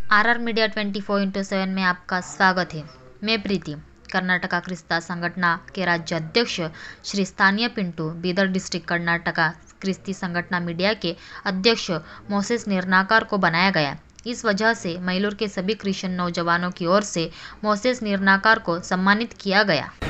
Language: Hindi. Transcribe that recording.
आरआर मीडिया 24/7 में आपका स्वागत है। मैं प्रीति। कर्नाटका क्रिस्ता संगठना के राज्याध्यक्ष श्री स्थानीय पिंटू, बीदर डिस्ट्रिक्ट कर्नाटका क्रिस्ती संगठना मीडिया के अध्यक्ष मोसेस निर्नाकार को बनाया गया। इस वजह से मैलूर के सभी क्रिश्चियन नौजवानों की ओर से मोसेस निर्नाकार को सम्मानित किया गया।